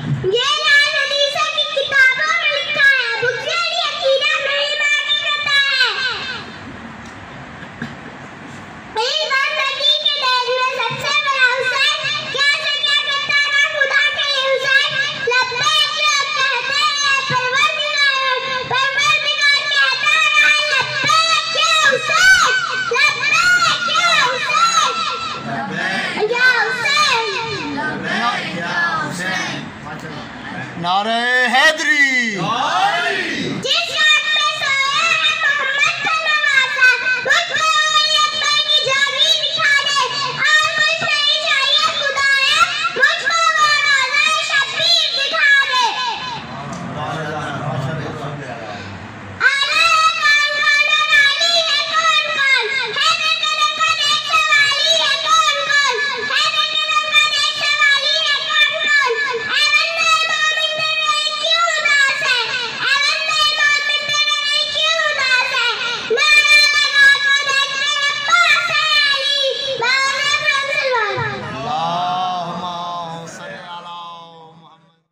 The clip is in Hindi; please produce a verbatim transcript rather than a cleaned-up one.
ये लाल हदीसा की किताबों में लिखा है। बुज़दिली अकीदा नहीं मानी करता है। इस बंदगी के देश में सबसे बड़ा हुसैन क्या से क्या करता था खुदा के लिए हुसैन लब्बैक कहते हैं परवरदिगार परवरदिगार कहता है लब्बैक या हुसैन लब्बैक या हुसैन लब्बैक या हुसैन लब्बैक या हुसैन। नारे हैदरी।